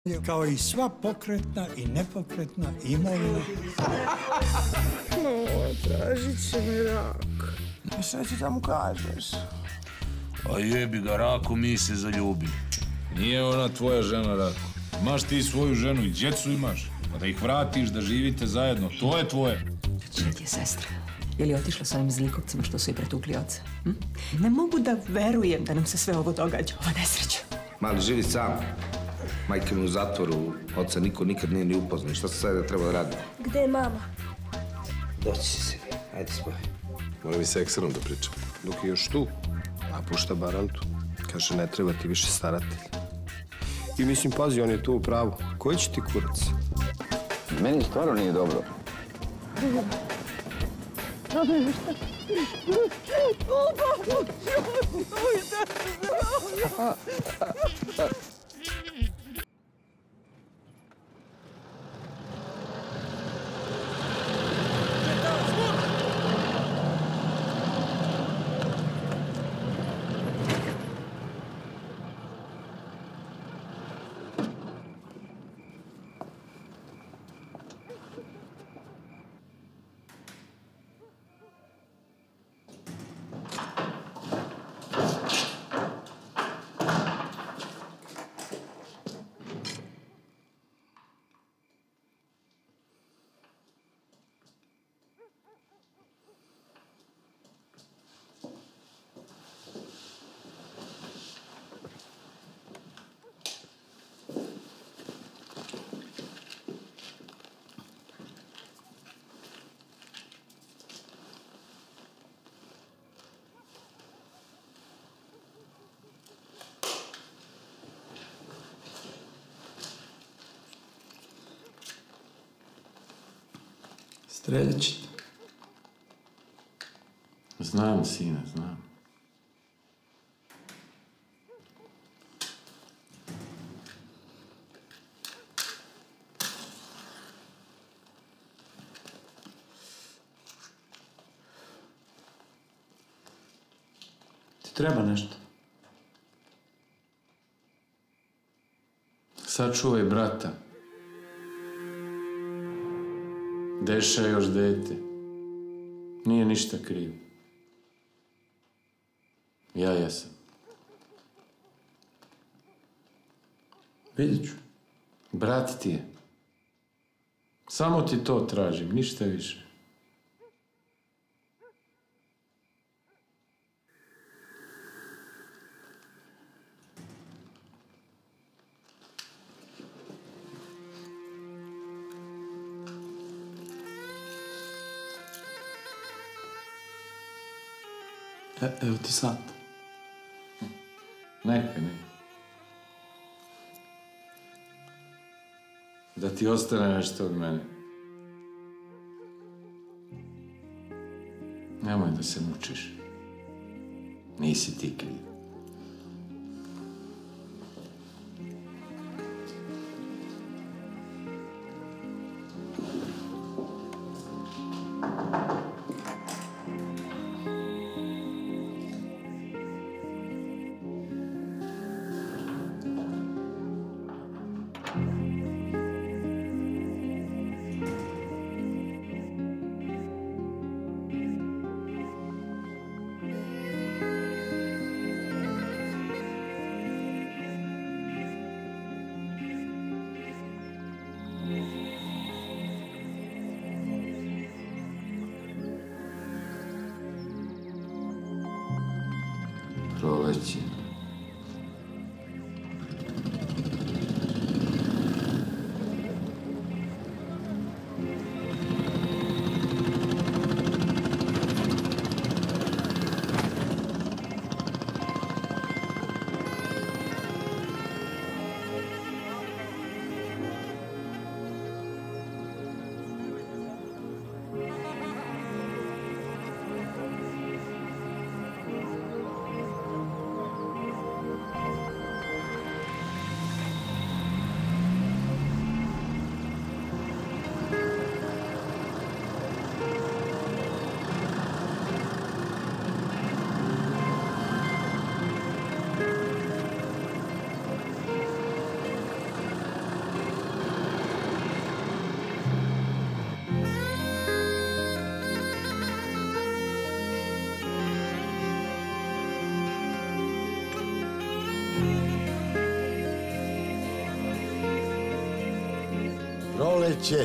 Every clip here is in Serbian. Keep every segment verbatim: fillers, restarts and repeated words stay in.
Kao i sva pokretna i nepokretna imovina. O, tražit će me rak. I šta ti tamo kažeš? A jebi ga, Rako, mi se zaljubili. Nije ona tvoja žena, Rako. Imaš ti svoju ženu i djecu imaš. Pa da ih vratiš, da živite zajedno, to je tvoje. Čija ti je sestra? Je li otišla s ovim zlikovcima što su i pretukli oca? Hm? Ne mogu da verujem da nam se sve ovo događa, ova nesreća. Mali živi sam. Majke mi u zatvoru, oca niko nikad nije ni upoznao. Šta se sada treba da radi? Gde je mama? Doći si se. Ajde spoj. Moram i s ekserom da pričam. Dok je još tu, napušta barantu. Kaže, ne treba ti više staratelj. I mislim, pazi, on je tu u pravu. Koji će ti kurac? Meni stvarno nije dobro. Streljat ćete. Znam, sine, znam. Ti treba nešto? Sačuvaj brata. Deša je još dete. Nije ništa kriv. Ja jesam. Vidjet ću. Brat ti je. Samo ti to tražim, ništa više. E, evo ti sat. Neka, neka. Da ti ostane nešto od mene. Nemoj da se mučiš. Nisi ti kriv. Proleće. Proleće.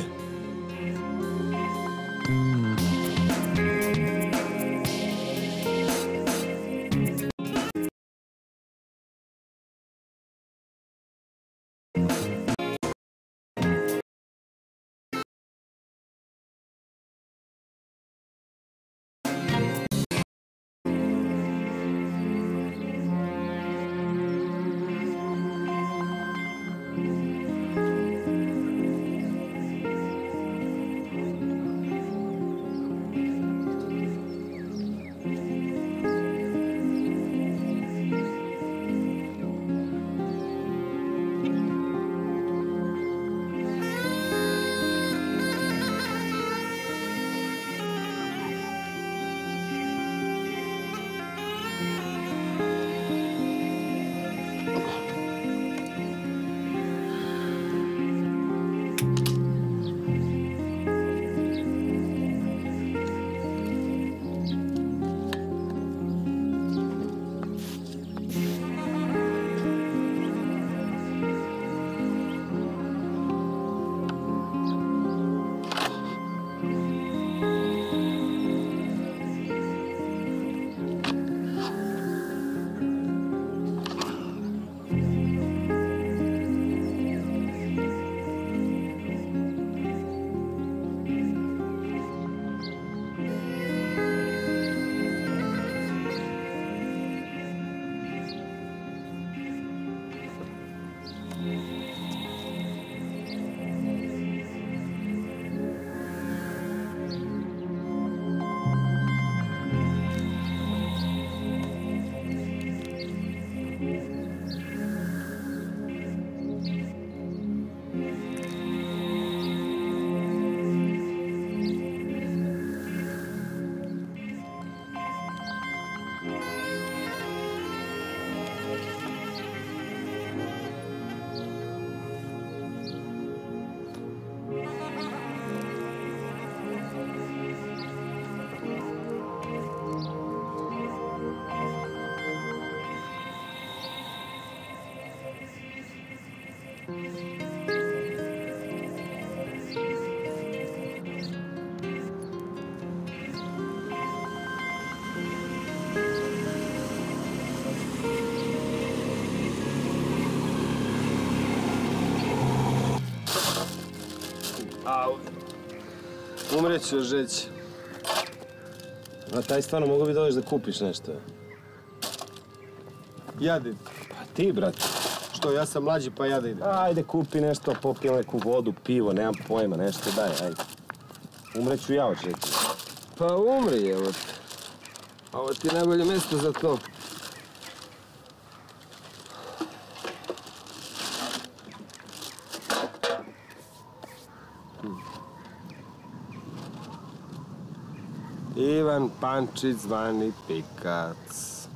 Umreću od žeći. A taj stvarno mogu bi dođeš da kupiš nešto. Jadim. Pa ti, brate. Što, ja sam mlađi pa ja da idem. Ajde, kupi nešto, popij neku vodu, pivo, nemam pojma, nešto daj, ajde. Umreću ja od žeći. Pa umri, evo te. Ovo ti je najbolje mjesto za to. Ivan Pančić zvani Pikac.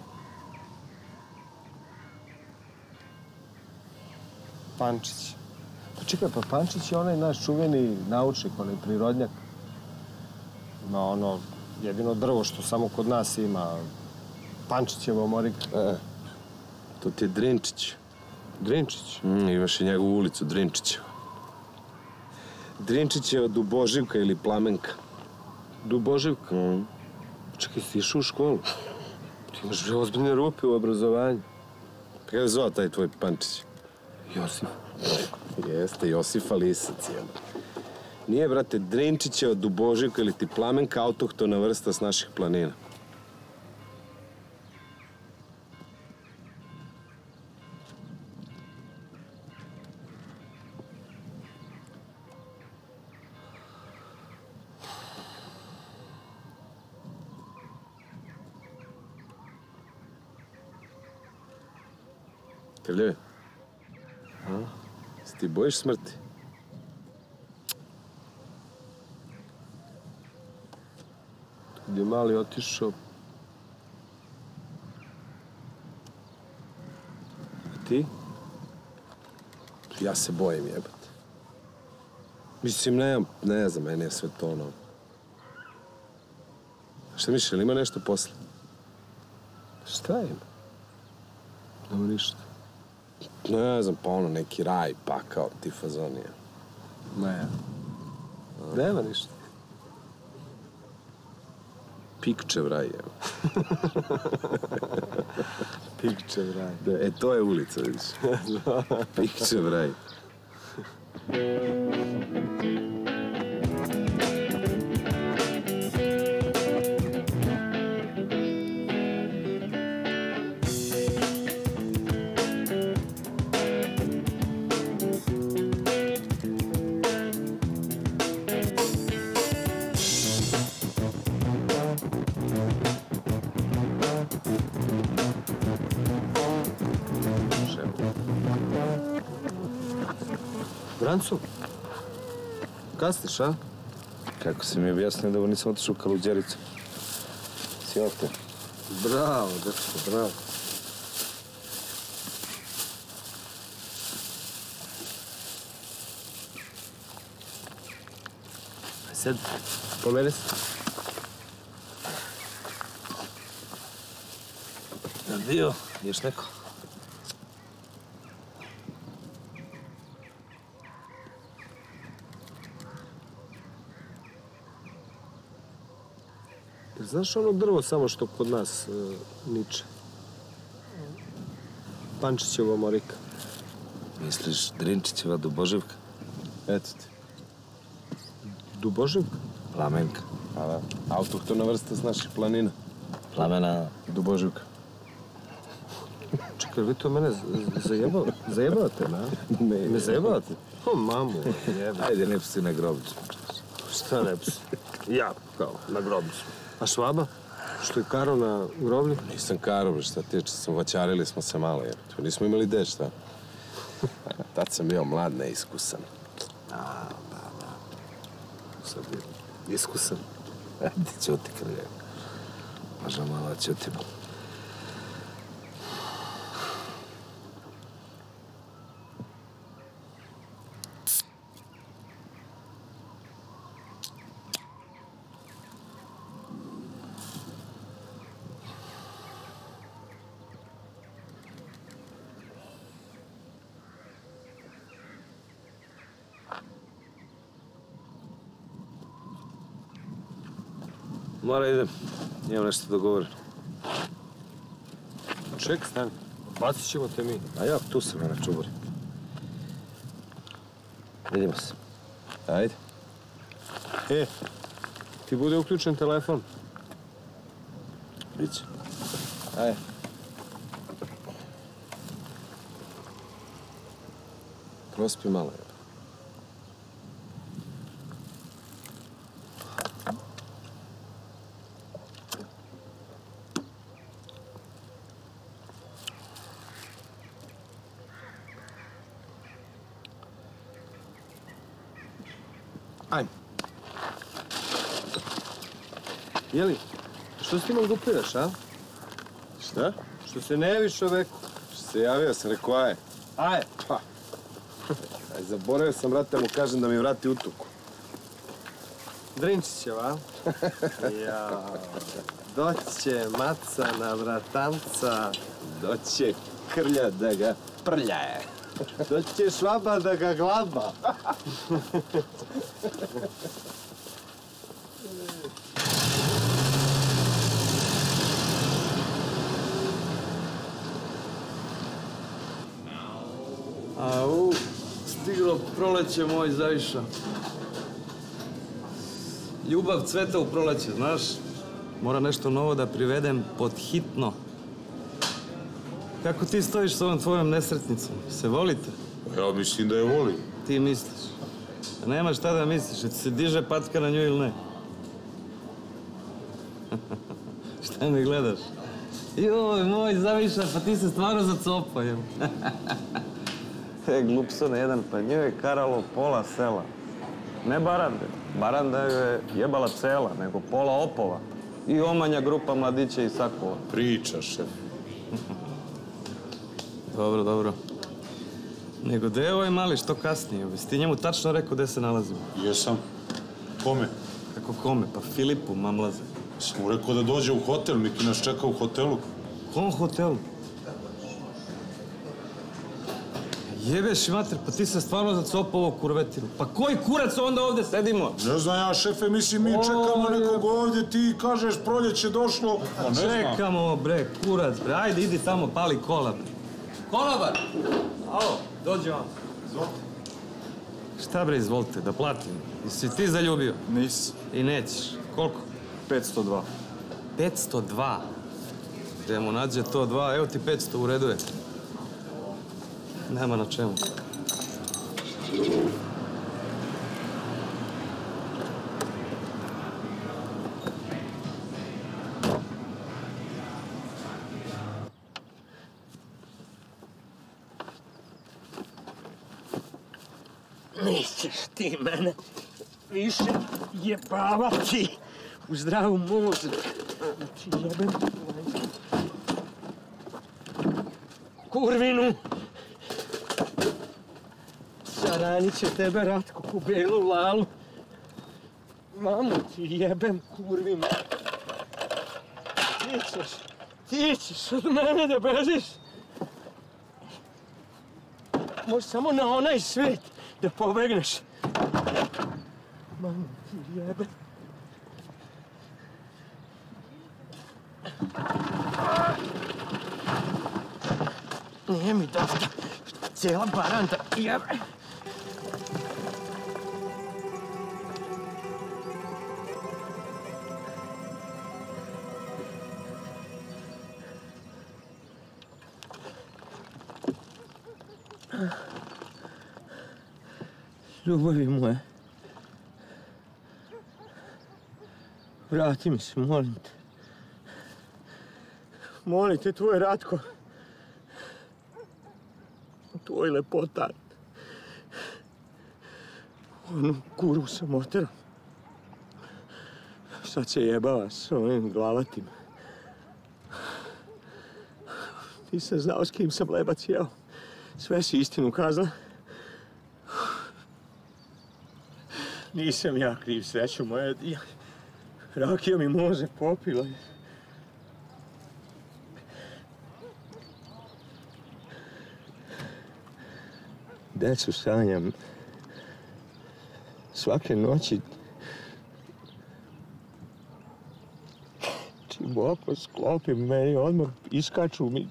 Pančić. Pa čekaj, pa Pančić je onaj naš čuveni naučnik, onaj prirodnjak. Ima ono jedino drvo što samo kod nas ima. Pančićevo morika. E, to ti je Drinčić. Drinčić? Mm, imaš i njegovu ulicu, Drinčićeva. Drinčićeva Duboživka ili Plamenka. Duboživka? Mm. Čekaj, si išao u školu? Ti imaš ozbiljne rupe u obrazovanju. Pa kada je zvao taj tvoj Pančić? Josif. Jeste, Josifa Lisac, jedan. Nije, brate, Drinčićeva Duboživka ili ti Plamenka, autohtona vrsta s naših planina. Krljevi, se ti bojiš smrti? Gdje je mali otišao. A ti? Ja se bojim, jebate. Mislim, ne, ne znam, meni je sve to ono. Šta misliš, ili ima nešto posle? Šta ima? Nema ništa. Ne znam, pa ono, neki raj, pakao, ti fazonija. Ne. Nema ništa. Pikčev raj, evo. Pikčev raj. Da, e, to je ulica, vidiš. Pikčev raj. Brancu, kasniš, a? Kako si mi objasnio da nisam otišao u Kaluđericu? Si ovdje? Bravo, dečko, bravo. Sed, pomeri se. Jel bio? Još neko? Znaš ono drvo samo što kod nas uh, niče? Pančićeva morika. Misliš Drinčićeva Duboživka? Eto ti. Duboživka? Plamenka. A da, autohtona vrsta s naših planina. Plamena Duboživka. Čekaj, vi to mene zajebavate? Zajebavate, na? Ne. Me zajebavate? O, mamu, jebe. Ajde, ne psi na grobicu. Šta ne psi? Ja, kao, na grobicu. A Švaba? Što je Karo na groblju? Nisam Karo, šta tiče, sam vaćarili smo se malo, jer tu nismo imali deć, šta? Tad sam bio mlad, neiskusan. A, da, da. Sad je iskusan. Ajde, ćuti krlje. Možda malo ćutimo. Mora idem. Imam nešto dogovoreno. Ček, stani. Bacit ćemo te mi. A ja, tu sam ja na čuburi. Vidimo se. Ajde. E, ti bude uključen telefon. Biće. Ajde. Prospi malo, je. Ajme. Jeli, što si ti imao gupiraš, a? Šta? Što se ne javiš čoveku? Što se javio sam, rekao, aj. Aj. Pa. Aj, zaboravio sam, brate, mu kažem da mi vrati utuku. Drinčićeva, a? Ja. Doće maca na bratanca. Doće krlja da ga prljaje. Doće Švaba da ga glaba. Au, stiglo proleće moj Zaviša. Ljubav cveta u proleće, znaš? Mora nešto novo da privedem pod hitno. Kako ti stojiš s ovom tvojom nesretnicom? Se volite? Ja mislim da je volim. Ti misliš. A nema šta da misliš, da ti se diže patka na nju ili ne? Šta me gledaš? Joj, moj Zaviša, pa ti se stvarno zacopajem. E, glupsone jedan, pa nju je karalo pola sela. Ne barande. Baranda je jebala cela, nego pola opova. I omanja grupa mladića i sakova. Priča, šef. Dobro, dobro. Nego gde je ovaj mali što kasnije? Jesi ti njemu tačno rekao gde se nalazimo? Jesam. Kome? Kako kome? Pa Filipu, mamlaze. Sam mu rekao da dođe u hotel, Miki nas čeka u hotelu. Kom hotelu? Jebeš mater, pa ti se stvarno zacopao ovo kurvetinu. Pa koji kurac onda ovdje sedimo? Ne znam ja, šefe, mislim mi čekamo nekog ovdje, ti kažeš proljeće došlo. Pa ne znam. Čekamo, bre, kurac, bre. Ajde, idi tamo, pali kola, bre. Kolabar! Alo, dođi vam. Izvolite. Šta bre, izvolite, da platim? Jesi ti zaljubio? Nisi. I nećeš. Koliko? petsto dva. petsto dva? Gdje mu nađe to dva, evo ti petsto, u redu je. Nema na čemu. Nećeš ti mene više jebavati u zdravu mozak. Znači jebem kurvinu. Saranit će tebe Ratko ku belu lalu. Mamu ti jebem kurvinu. Ti ćeš, ti ćeš od mene da bežiš. Možeš samo na onaj svet da pobegneš. Mamu ti jebem. Nije mi dosta. Cijela baranda jebe. Ljubavi moje. Vrati mi se, molim te. Molim te, tvoj Ratko. Tvoj lepotan. Onu kuru sam oterao. Sad se jebava s ovim glavatim. Nisam znao s kim sam lebac jeo. Sve si istinu kazala. Nisam ja kriv, sreću moja. Rakija mi može popila. Decu sanjam. Svake noći čim oko sklopim, meni odmah iskaču mi.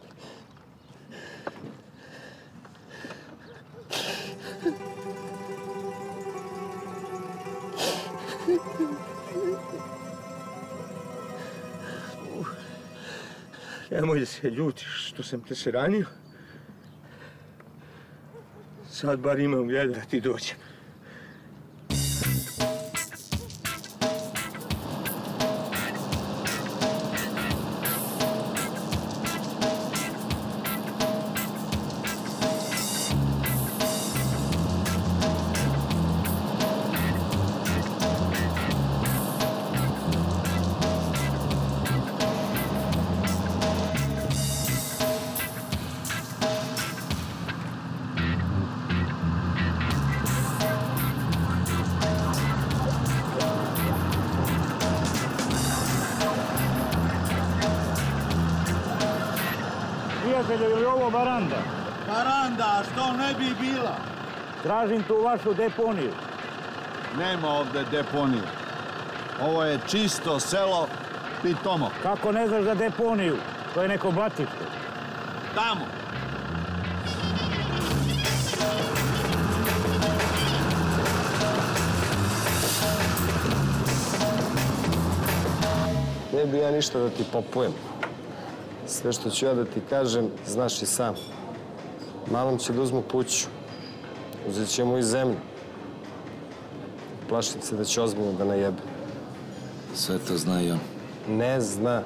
Nemoj da se ljutiš što sam te se ranio. Sad bar imam gdje da ti dođem. Prijatelju, je li ovo baranda? Baranda, što ne bi bila? Tražim tu vašu deponiju. Nema ovde deponije. Ovo je čisto selo Pitomo. Kako ne znaš za deponiju? To je neko batište. Tamo. Ne bi ja ništa da ti popujem. Sve što ću ja da ti kažem, znaš i sam. Malom će da uzmu kuću. Uzet će mu i zemlju. Plašim se da će ozbiljno da najebe. Sve to zna i on. Ne zna.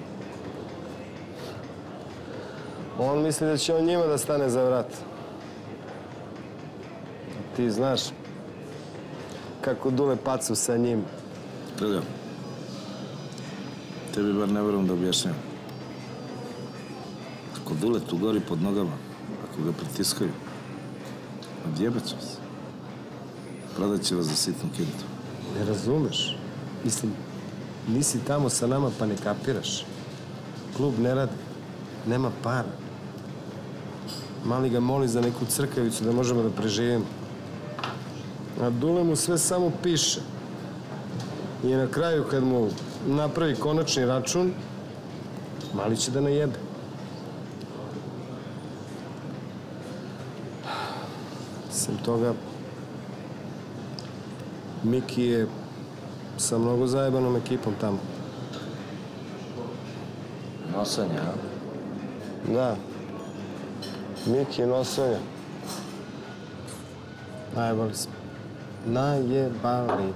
On misli da će on njima da stane za vrat. Ti znaš kako dule pacu sa njim. Prelio, tebi bar ne moram da objašnjam. Ako dule tu gori pod nogama, ako ga pritiskaju, odjebat će vas. Prodat će vas za sitnu kintu. Ne razumeš. Mislim, nisi tamo sa nama pa ne kapiraš. Klub ne radi. Nema para. Mali ga moli za neku crkavicu da možemo da preživimo. A Dule mu sve samo piše. I na kraju, kad mu napravi konačni račun, Mali će da najebe. Sem toga, Miki je sa mnogo zajebanom ekipom tamo. Nosanja, a? Da. Miki je nosanja. Najebali smo. Najebali.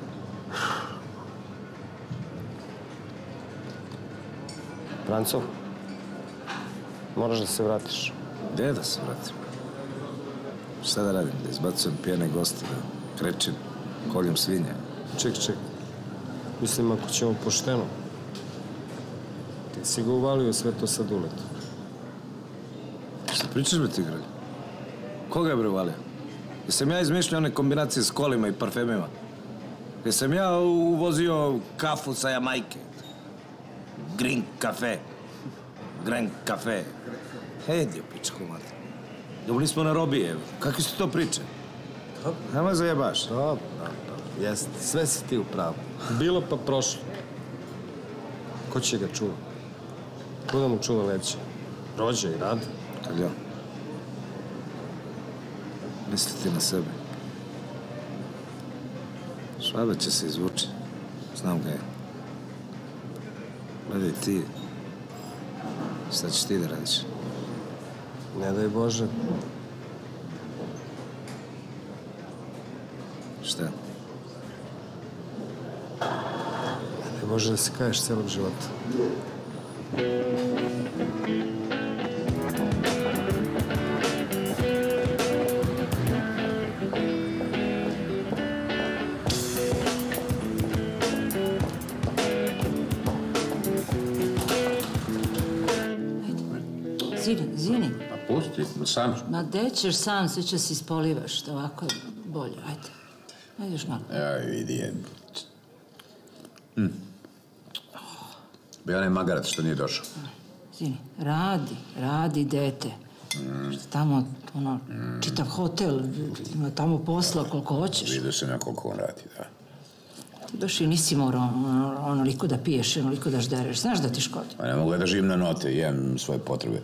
Francov, moraš da se vratiš. Gde da se vratim? Šta da radim? Da izbacujem pijene goste, da krečim, koljem svinje. Ček, ček. Mislim, ako ćemo pošteno. Ti si ga uvalio sve to sa Duletom. Šta pričaš, bre, ti gralj? Koga je, bre, uvalio? Jesam ja izmišljao one kombinacije s kolima i parfemima? Jesam ja uvozio kafu sa Jamajke? Green kafe. Green kafe. Hedio, pičku mati. Dobili smo na robije, evo. Kakve su to priče? Nema zajebaš. Dobro, dobro. Jeste, sve si ti u pravu. Bilo pa prošlo. Ko će ga čuva? Ko da mu čuva leće? Rođe i rad. Kaljo. Misli ti na sebe. Švabe će se izvući. Znam ga je. Gledaj ti. Šta ćeš ti da radiš? Ne daj Bože. Šta? Ne daj Bože da se kaješ celog života. Zini, zini. Pa pusti, sam. Ma gde ćeš sam, sve će se ispolivaš, ovako je bolje, ajde. Ajde još malo. Aj, vidi je. Hm. Bio onaj magarac što nije došao. Zini, radi, radi, dete. Što tamo, ono, čitav hotel, ima tamo posla koliko hoćeš. Vidio sam ja koliko on radi, da. Došli, nisi morao ono, onoliko da piješ, onoliko da ždereš. Znaš da ti škodi? Pa ne mogu da živim na note, jem svoje potrebe.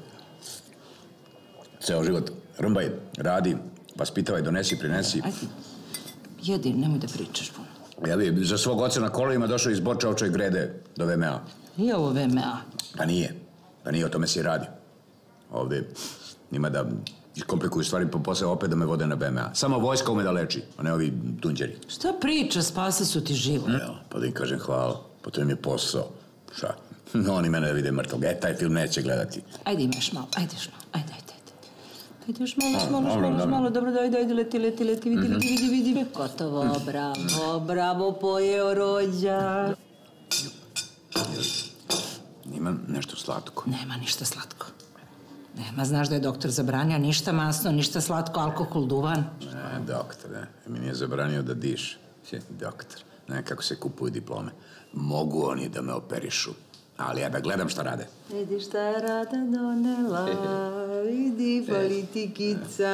Ceo život rmbaj, radi, vaspitavaj, donesi, prinesi. Ajde, jedi, nemoj da pričaš puno. Ja bi za svog oca na kolima došao iz Bočaočoj grede do V M A. Nije ovo V M A. Pa nije. Pa nije, o tome se radi. Ovde njima da komplikuju stvari po posao, opet da me vode na V M A. Samo vojska ume da leči, a ne ovi dunđeri. Šta priča, spasa su ti život. Evo, pa da im kažem hvala, pa to im je posao. Šta? No, oni mene da vide mrtvog. E, taj film neće gledati. Ajde, imaš malo, ajde još malo, ajde, ajde, ajde. Ajde još malo, još malo, još malo, još malo, dobro, ajde, ajde, leti, leti, leti, vidi, vidi, vidi, vidi. Gotovo, bravo, bravo, pojeo rođak. Ima nešto slatko. Nema ništa slatko. Nema, znaš da je doktor zabranio ništa masno, ništa slatko, alkohol, duvan. Ne, doktor, ne. Mi nije zabranio da diš. Doktor, ne, kako se kupuju diplome. Mogu oni da me operišu, ali ja da gledam šta rade. Vidi šta je rada donela, vidi politikica.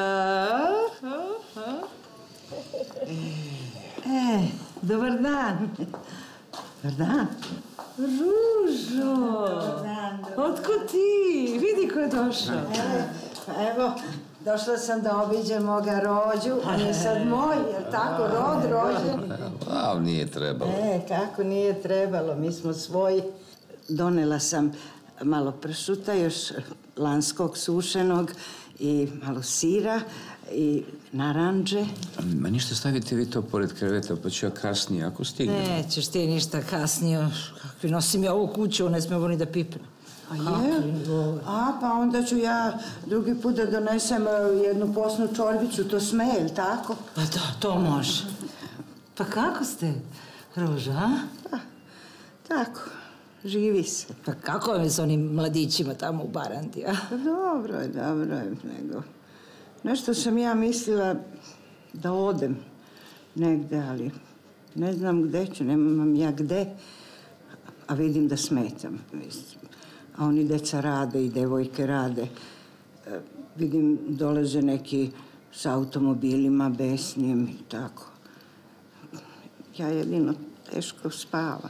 E, dobar dan. Dobar dan. Ružo! Dobar dan. Otkud ti? Vidi ko je došao. Evo, došla sam da obiđem moga rođu, on je sad moj, jer tako, rod rođen. A, nije trebalo. E, kako nije trebalo, mi smo svoji. Donela sam malo pršuta, još lanskog sušenog i malo sira i naranđe. Ma ništa, stavite vi to pored kreveta, pa ću ja kasnije, ako stignem. Nećeš ti ništa kasnije. Kakvi nosim ja ovu kuću, ne smemo ni da pipne. A je? A, pa onda ću ja drugi put da donesem jednu posnu čorbicu, to sme, jel tako? Pa da, to može. Pa kako ste, Ruža, a? Pa, tako, živi se. Pa kako je s onim mladićima tamo u Barandi, a? Pa dobro je, dobro je, nego... Nešto sam ja mislila da odem negde, ali ne znam gde ću, nemam ja gde, a vidim da smetam. A oni deca rade i devojke rade. vidim dolaze neki sa automobilima besnim i tako. Ja jedino teško spavam.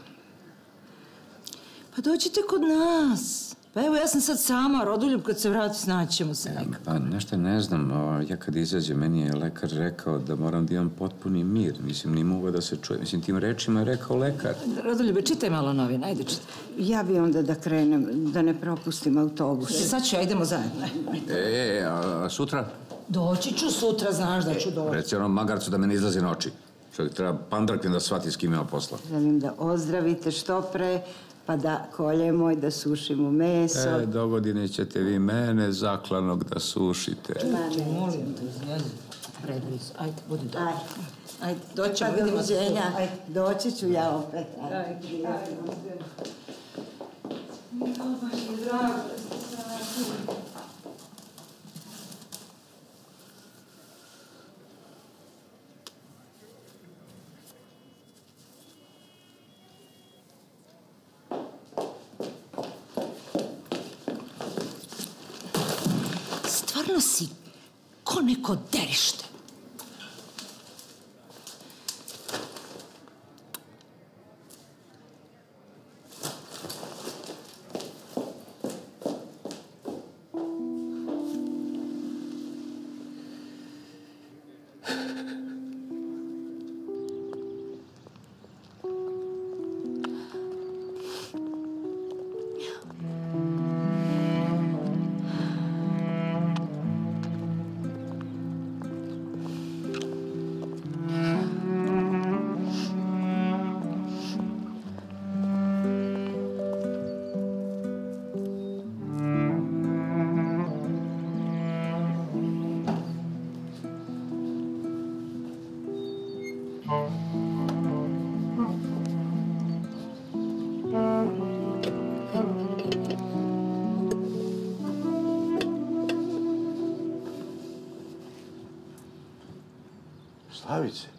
Pa dođite kod nas. Pa evo, ja sam sad sama, Rodoljub, kad se vrati, snaćemo se nekako. Pa, nešto ne znam, ja kad izađem, meni je lekar rekao da moram da imam potpuni mir. Mislim, nije mogao da se čuje. Mislim, tim rečima je rekao lekar. Rodoljube, čitaj malo novine, ajde čitaj. Ja bi onda da krenem, da ne propustim autobus. Sad ću, ajdemo zajedno. E, a sutra? Doći ću sutra, znaš da ću doći. Reci onom magarcu da me ne izlazi na oči. Čovjek treba pandrakvin da shvati s kim ima posla. Želim da ozdravite što pre, pa da koljemo i da sušimo meso. E, do godine ćete vi mene zaklanog da sušite. Čuči, molim te, izgledi. Preblizu, ajde, budi dobro. Ajde, doći ćemo, vidimo se. Ajde, doći ću ja opet. Ajde, ajde. Baš mi je drago da ste se vratili. Stvarno si ko neko derište. Slavice,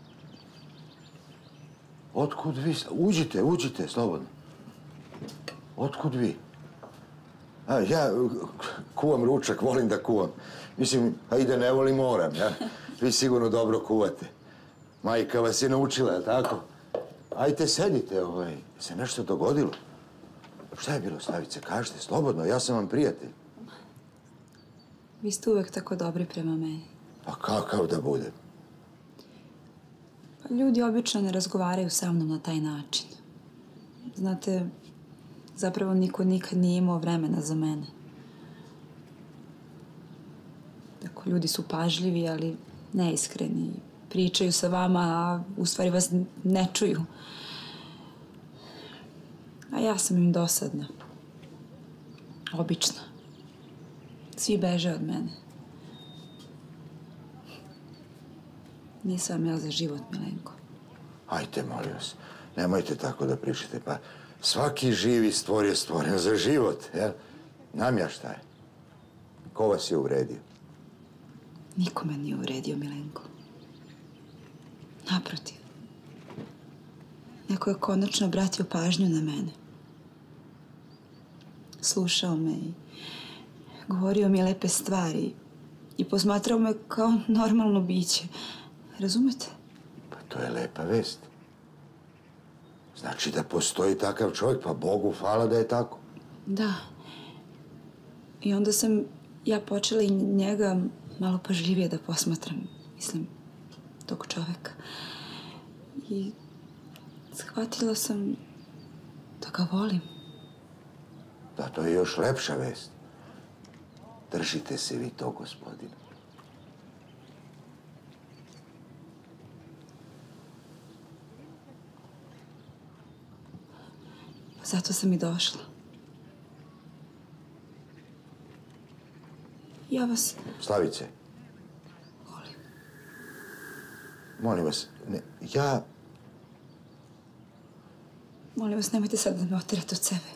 otkud vi? Uđite, uđite, slobodno. Otkud vi? A, ja kuvam ručak, volim da kuvam. Mislim, a i da ne volim, moram, ja? Vi sigurno dobro kuvate. Majka vas je naučila, je tako? Ajte, sedite, ovaj. Se nešto dogodilo? Šta je bilo, Slavice? Kažite, slobodno, ja sam vam prijatelj. Vi ste uvek tako dobri prema meni. Pa kakav da budem? Pa ljudi obično ne razgovaraju sa mnom na taj način. Znate, zapravo niko nikad nije imao vremena za mene. Tako, ljudi su pažljivi, ali neiskreni. Pričaju sa vama, a u stvari vas ne čuju. A ja sam im dosadna. Obična. Svi beže od mene. Nisam ja za život, Milenko. Ajte, molim vas, nemojte tako da pričate. Pa svaki živi stvor je stvoren za život, jel? Namještaj. Ko vas je uvredio? Niko me nije uvredio, Milenko. Naprotiv. Neko je konačno obratio pažnju na mene. Slušao me i govorio mi lepe stvari i posmatrao me kao normalno biće. Razumete? Pa to je lepa vest. Znači da postoji takav čovjek, pa Bogu hvala da je tako. Da. I onda sam ja počela i njega malo pažljivije da posmatram, mislim, tog čoveka. I shvatila sam da ga volim. Da, to je još lepša vest. Držite se vi to, gospodine. Zato sam i došla. Ja vas... Slavice. Volim. Molim vas, ne, ja... Molim vas, nemojte sad da me oterate od sebe.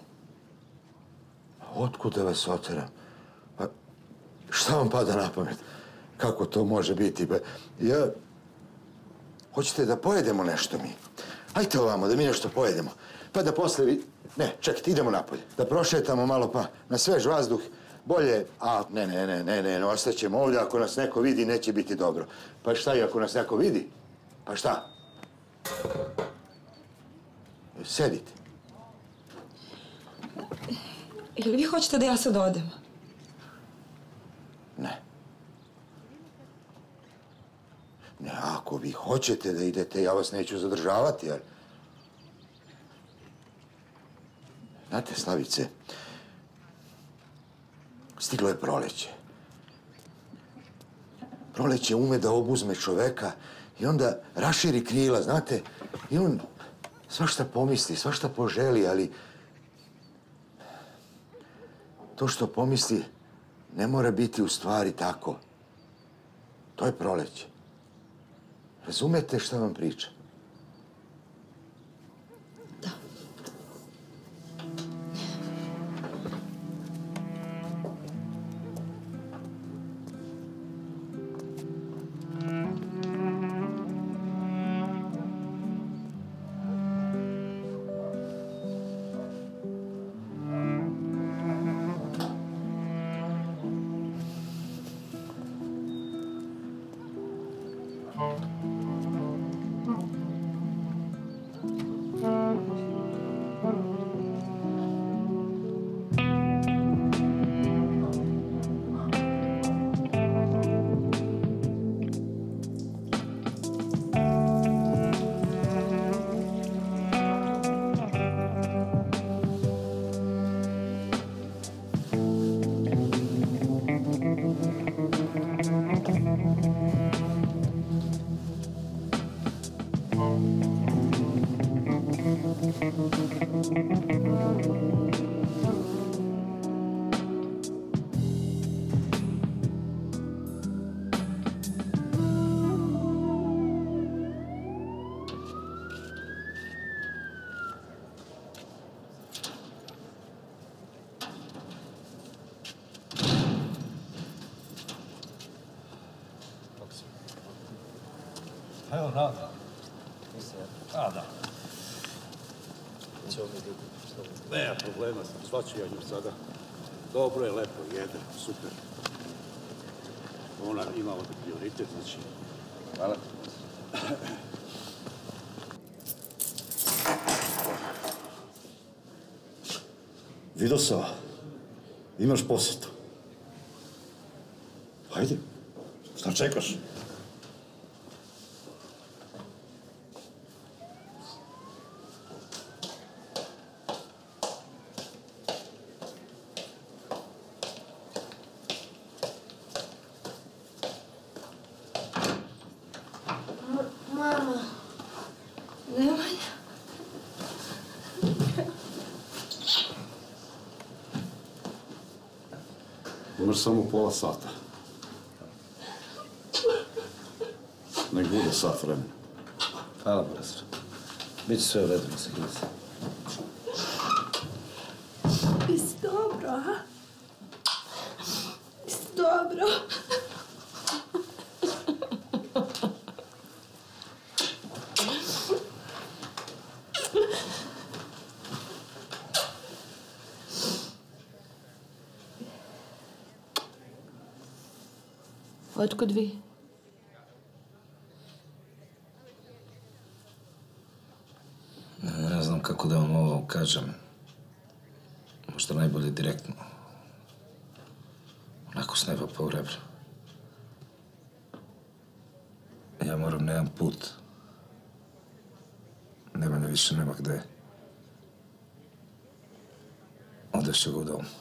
Otkud da vas oteram? Pa, šta vam pada na pamet? Kako to može biti? Pa, ja... Hoćete da pojedemo nešto mi? Ajte ovamo, da mi nešto pojedemo. Pa da posle vi... Ne, čekajte, idemo napolje. Da prošetamo malo, pa na svež vazduh, Bolje, a ne, ne, ne, ne, ne, ostaćemo ovdje, ako nas neko vidi, neće biti dobro. Pa šta i ako nas neko vidi? Pa šta? Sedite. Ili vi hoćete da ja sad odem? Ne. Ne, ako vi hoćete da idete, ja vas neću zadržavati, jer... Znate, Slavice, stiglo je proleće. Proleće ume da obuzme čoveka i onda raširi krila, znate, i on svašta pomisli, svašta poželi, ali to što pomisli ne mora biti u stvari tako. To je proleće. Razumete šta vam pričam? Evo, Nada. Nada. Ćemo mi drugo. Nema problema sam, svaću ja nju sada. Dobro je, lepo jede, super. Ona ima ovdje prioritet, znači... Hvala. Vidosava, imaš posjetu. Hajde, šta čekaš? Mama, Nemanja. Imaš samo pola sata. Nek bude sat vremena. Hvala, profesor. Biće sve u redu, ne se gleda. Jesi dobro, a? Jesi dobro? Otkud vi? Ne znam kako da vam ovo kažem. Možda najbolje direktno. Onako s neba po rebra. Ja moram na jedan put. Nemanja više nema gde. Odešao ga u dom.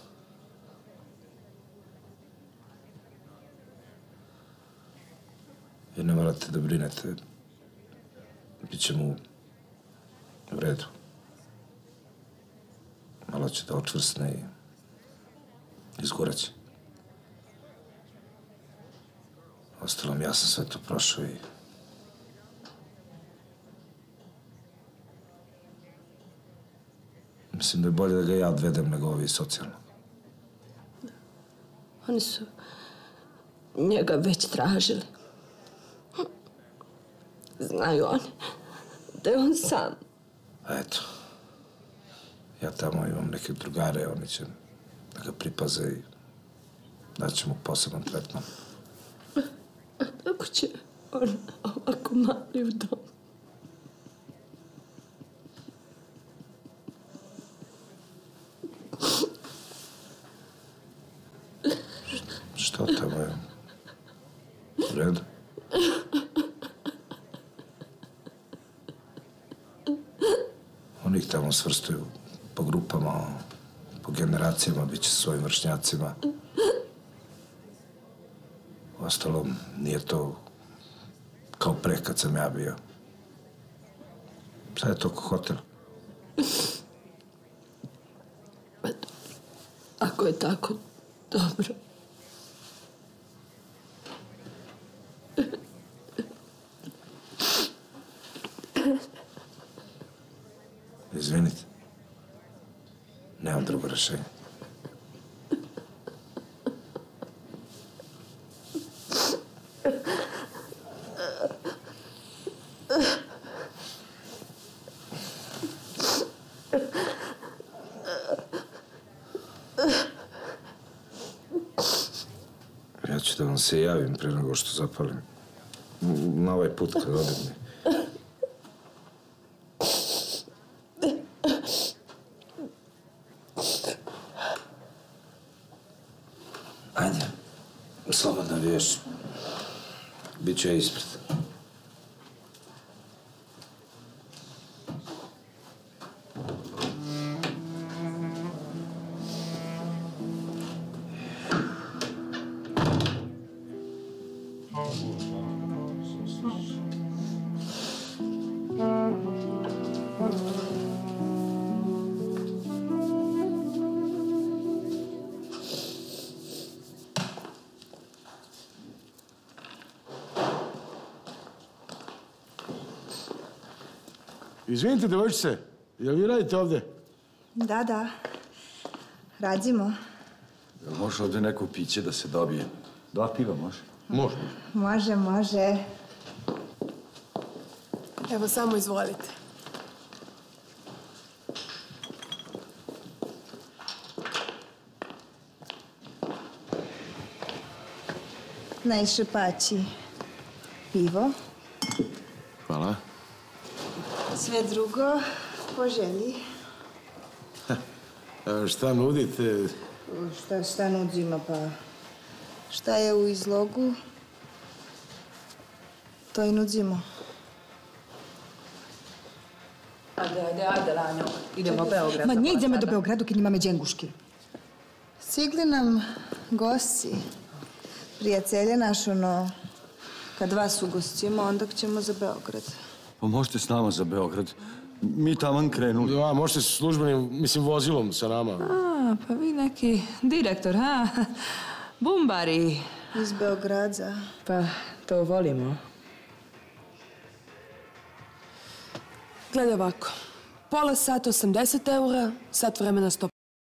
I ne morate da brinete. Biće mu u redu. Malo će da očvrsne i izgoreće. Ostalom, ja sam sve to prošao i... Mislim da je bolje da ga ja odvedem nego ovi socijalno. Oni su njega već tražili. Znaju oni da je on sam. Eto. Ja tamo imam neke drugare, oni će da ga pripaze i Daćemo poseban tretman. Kako će on ovako mali u dom? Što tamo je? U redu? Oni ih tamo svrstaju po grupama, po generacijama, bit će sa svojim vršnjacima. Uostalom, nije to kao pre kad sam ja bio. Sad je to ko hotel. Ako je tako, dobro. Izvinite. Nemam drugo rešenje. Ja ću da vam se javim pre nego što zapalim. Na ovaj put kad odem. Ajde, slobodno vješ. Biće ispred. Izvinite, devojčice, jel vi radite ovde? Da, da. Radimo. Jel može ovde neko piće da se dobije? Dva piva može? Može. Može, može. Evo, samo izvolite. Najšepači. Pivo. Hvala. Sve drugo po želji. A šta nudite? Šta, šta nudimo, pa... Šta je u izlogu, to i nudimo. Ajde, ajde, ajde, Ranjo. Idemo u Beograd. Ma nije idemo do Beogradu, kad imame dženguški. Stigli nam gosti. Prijatelje naš, ono... Kad vas ugostimo, onda ćemo za Beograd. Pa možete s nama za Beograd. Mi taman krenuli. Ja, možete s službenim, mislim, vozilom sa nama. A, pa vi neki direktor, ha? Bumbari. Iz Beogradza. Pa, to volimo. Gledaj ovako. Pola sata osamdeset eura, sat vremena sto